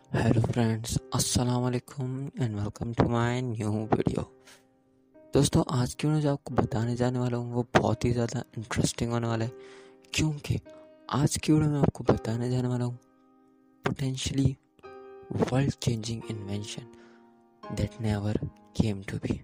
Hello friends, अस्सलाम वालेकुम and welcome to my new video. दोस्तों, आज की वीडियो जो आपको बताने जाने वाला हूँ वो बहुत ही ज़्यादा इंटरेस्टिंग होने वाला है, क्योंकि आज की वीडियो में आपको बताने जाने वाला हूँ potentially world changing invention that never came to be.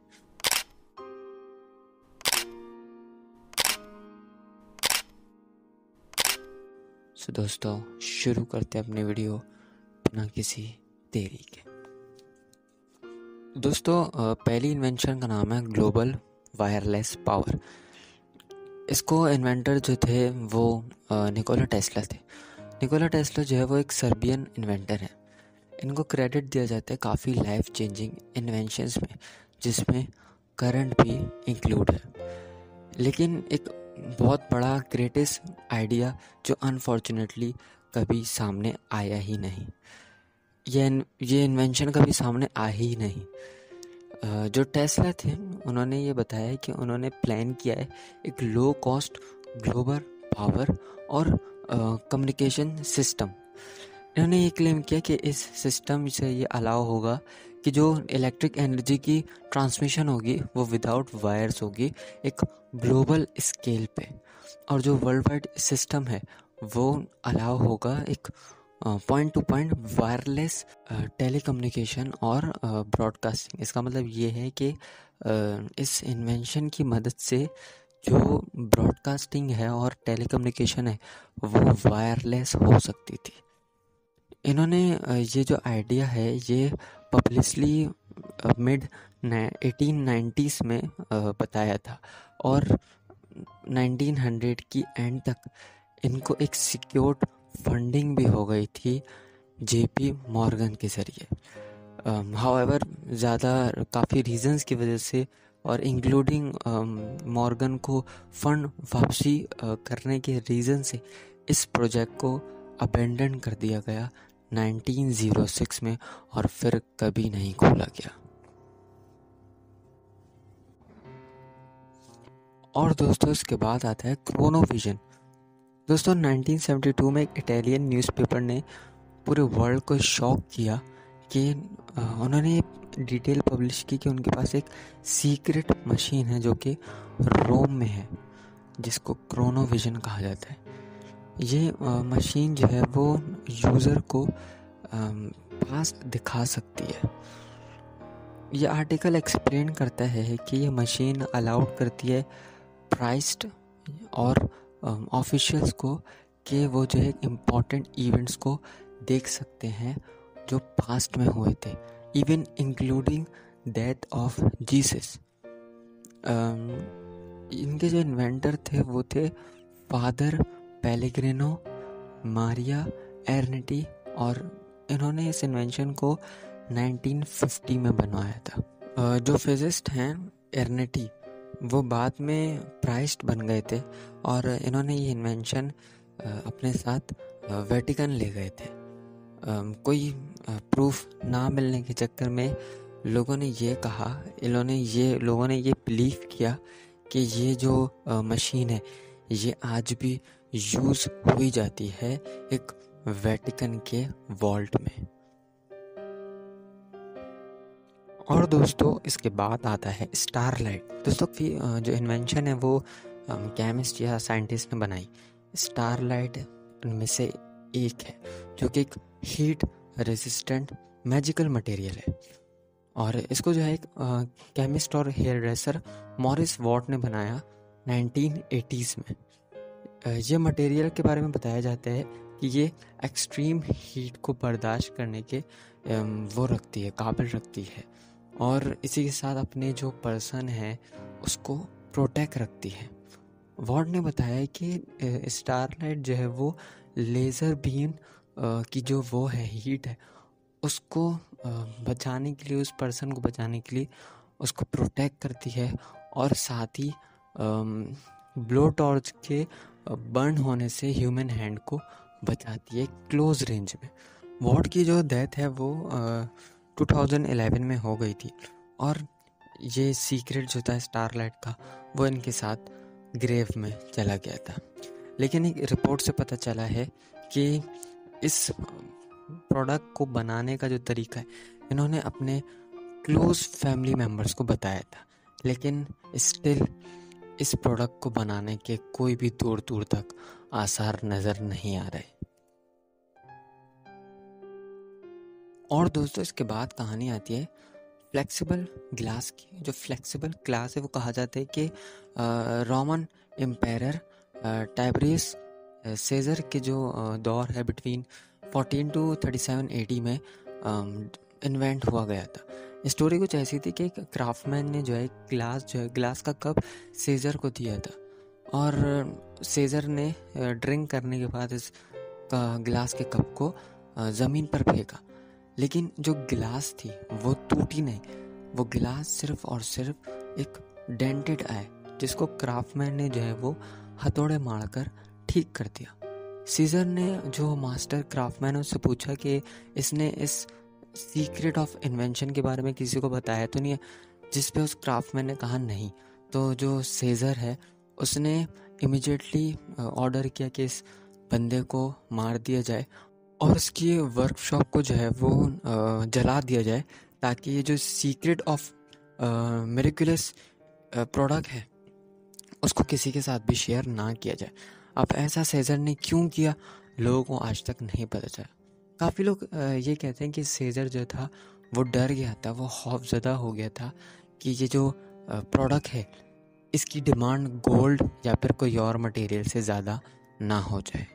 So दोस्तों, शुरू करते हैं अपनी वीडियो बिना किसी देरी के। दोस्तों, पहली इन्वेंशन का नाम है ग्लोबल वायरलेस पावर। इसको इन्वेंटर जो थे वो निकोला टेस्ला थे। निकोला टेस्ला जो है वो एक सर्बियन इन्वेंटर है। इनको क्रेडिट दिया जाता है काफ़ी लाइफ चेंजिंग इन्वेंशंस में, जिसमें करंट भी इंक्लूड है। लेकिन एक बहुत बड़ा ग्रेटेस्ट आइडिया जो अनफॉर्चुनेटली कभी सामने आया ही नहीं, ये इन्वेंशन कभी सामने आ ही नहीं। जो टेस्ला थे उन्होंने ये बताया कि उन्होंने प्लान किया है एक लो कॉस्ट ग्लोबल पावर और कम्युनिकेशन सिस्टम। इन्होंने ये क्लेम किया कि इस सिस्टम से ये अलाउ होगा कि जो इलेक्ट्रिक एनर्जी की ट्रांसमिशन होगी वो विदाउट वायर्स होगी एक ग्लोबल स्केल पे, और जो वर्ल्ड वाइड सिस्टम है वो अलाउ होगा एक point to point wireless telecommunication और ब्रॉडकास्टिंग। इसका मतलब ये है कि इस इन्वेंशन की मदद से जो ब्रॉडकास्टिंग है और टेलीकम्युनिकेशन है वो वायरलेस हो सकती थी। इन्होंने ये जो आइडिया है ये पब्लिशली मिड 1890s में बताया था, और 1900 की एंड तक इनको एक सिक्योर्ड फंडिंग भी हो गई थी जेपी मॉर्गन के ज़रिए। हाउएवर ज़्यादा काफ़ी रीजंस की वजह से और इंक्लूडिंग मॉर्गन को फंड वापसी करने के रीज़न से इस प्रोजेक्ट को अबेंडन कर दिया गया 1906 में, और फिर कभी नहीं खोला गया। और दोस्तों, इसके बाद आता है क्रोनोविजन। दोस्तों, 1972 में एक इटालियन न्यूज़पेपर ने पूरे वर्ल्ड को शॉक किया कि उन्होंने डिटेल पब्लिश की कि उनके पास एक सीक्रेट मशीन है जो कि रोम में है, जिसको क्रोनोविजन कहा जाता है। ये मशीन जो है वो यूज़र को पास्ट दिखा सकती है। ये आर्टिकल एक्सप्लेन करता है कि ये मशीन अलाउड करती है प्राइस्ड और ऑफिशियल्स को कि वो जो है इम्पॉर्टेंट इवेंट्स को देख सकते हैं जो पास्ट में हुए थे, even including death of Jesus. इनके जो इन्वेंटर थे वो थे फादर पेलेग्रिनो मारिया एर्नेटी, और इन्होंने इस इन्वेंशन को 1950 में बनवाया था। जो फिजिस्ट हैं एर्नेटी वो बाद में प्राइस्ट बन गए थे, और इन्होंने ये इन्वेंशन अपने साथ वेटिकन ले गए थे। कोई प्रूफ ना मिलने के चक्कर में लोगों ने ये बिलीव किया कि ये जो मशीन है ये आज भी यूज़ हुई जाती है एक वेटिकन के वॉल्ट में। और दोस्तों, इसके बाद आता है स्टारलाइट। दोस्तों, जो इन्वेंशन है वो केमिस्ट या साइंटिस्ट ने बनाई। स्टारलाइट उनमें से एक है जो कि एक हीट रेजिस्टेंट मैजिकल मटेरियल है, और इसको जो है एक केमिस्ट और हेयर ड्रेसर मॉरिस वॉट ने बनाया 1980s में। ये मटेरियल के बारे में बताया जाता है कि ये एक्सट्रीम हीट को बर्दाश्त करने के काबिल रखती है, और इसी के साथ अपने जो पर्सन है उसको प्रोटेक्ट रखती है। वॉर्ड ने बताया कि स्टारलाइट जो है वो लेज़र बीम की जो वो है हीट है उसको बचाने के लिए, उस पर्सन को बचाने के लिए उसको प्रोटेक्ट करती है, और साथ ही ब्लो टॉर्च के बर्न होने से ह्यूमन हैंड को बचाती है क्लोज रेंज में। वॉर्ड की जो डेथ है वो 2011 में हो गई थी, और ये सीक्रेट जो था स्टारलाइट का वो इनके साथ ग्रेव में चला गया था। लेकिन एक रिपोर्ट से पता चला है कि इस प्रोडक्ट को बनाने का जो तरीका है इन्होंने अपने क्लोज फैमिली मेम्बर्स को बताया था, लेकिन स्टिल इस प्रोडक्ट को बनाने के कोई भी दूर दूर तक आसार नज़र नहीं आ रहे। और दोस्तों इसके बाद कहानी आती है फ्लेक्सिबल ग्लास की। जो फ्लेक्सिबल ग्लास है वो कहा जाता है कि रोमन एम्पायर टाइबरियस सीजर के जो दौर है बिटवीन 14 to 37 AD में इन्वेंट हुआ गया था। स्टोरी कुछ ऐसी थी कि एक क्राफ्टमैन ने जो है ग्लास का कप सीजर को दिया था, और सीजर ने ड्रिंक करने के बाद इस ग्लास के कप को ज़मीन पर फेंका, लेकिन जो गिलास थी वो टूटी नहीं। वो गिलास सिर्फ और सिर्फ एक डेंटेड आए, जिसको क्राफ्टमैन ने जो है वो हथौड़े मारकर ठीक कर दिया। सीजर ने जो मास्टर क्राफ्टमैन है उससे पूछा कि इसने इस सीक्रेट ऑफ इन्वेंशन के बारे में किसी को बताया तो नहीं है, जिस पे उस क्राफ्टमैन ने कहा नहीं। तो जो सीजर है उसने इमिडिएटली ऑर्डर किया कि इस बंदे को मार दिया जाए और उसकी वर्कशॉप को जो है वो जला दिया जाए, ताकि ये जो सीक्रेट ऑफ मिरेकुलस प्रोडक्ट है उसको किसी के साथ भी शेयर ना किया जाए। अब ऐसा सीजर ने क्यों किया लोगों को आज तक नहीं पता चला। काफ़ी लोग ये कहते हैं कि सीजर जो था वो डर गया था, वो खौफजदा हो गया था कि ये जो प्रोडक्ट है इसकी डिमांड गोल्ड या फिर कोई और मटेरियल से ज़्यादा ना हो जाए।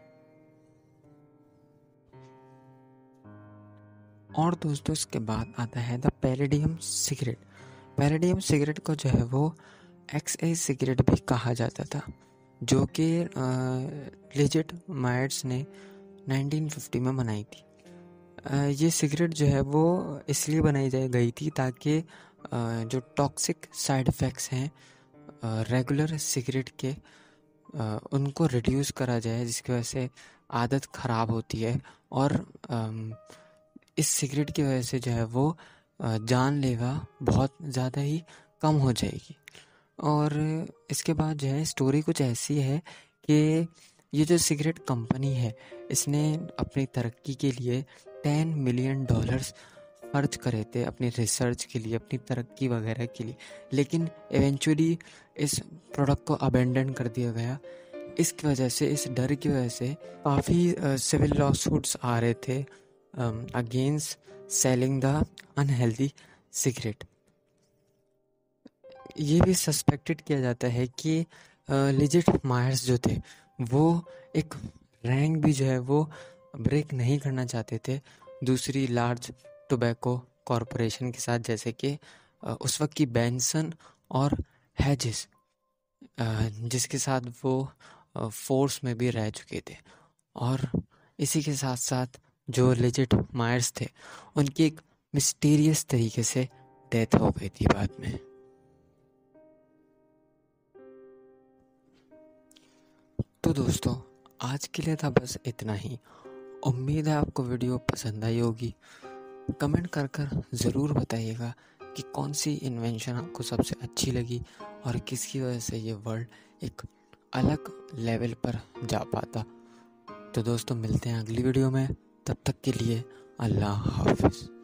और दोस्तों इसके बाद आता है the palladium cigarette. Palladium cigarette को जो है वो XA सिगरेट भी कहा जाता था, जो कि लिजिट मायर्स ने 1950 में बनाई थी। ये सिगरेट जो है वो इसलिए बनाई गई थी ताकि जो टॉक्सिक साइड इफ़ेक्ट्स हैं रेगुलर सिगरेट के उनको रिड्यूस करा जाए, जिसकी वजह से आदत ख़राब होती है और इस सिगरेट की वजह से जो है वो जानलेवा बहुत ज़्यादा ही कम हो जाएगी। और इसके बाद जो है स्टोरी कुछ ऐसी है कि ये जो सिगरेट कंपनी है इसने अपनी तरक्की के लिए $10 मिलियन खर्च करे थे अपनी रिसर्च के लिए, अपनी तरक्की वगैरह के लिए, लेकिन इवेंचुअली इस प्रोडक्ट को अबेंडन कर दिया गया। इसकी वजह से, इस डर की वजह से काफ़ी सिविल लॉ सूट्स आ रहे थे against selling the unhealthy cigarette. ये भी सस्पेक्टेड किया जाता है कि लिजिट मायर्स जो थे वो एक रैंक भी जो है वो ब्रेक नहीं करना चाहते थे दूसरी लार्ज टोबैको कॉरपोरेशन के साथ, जैसे कि उस वक्त की बेंसन और हेजेस, जिसके साथ वो फोर्स में भी रह चुके थे। और इसी के साथ साथ जो लिजिट मायर्स थे उनकी एक मिस्टीरियस तरीके से डेथ हो गई थी बाद में। तो दोस्तों आज के लिए था बस इतना ही। उम्मीद है आपको वीडियो पसंद आई होगी। कमेंट कर ज़रूर बताइएगा कि कौन सी इन्वेंशन आपको सबसे अच्छी लगी और किसकी वजह से ये वर्ल्ड एक अलग लेवल पर जा पाता। तो दोस्तों मिलते हैं अगली वीडियो में, तब तक के लिए अल्लाह हाफिज़।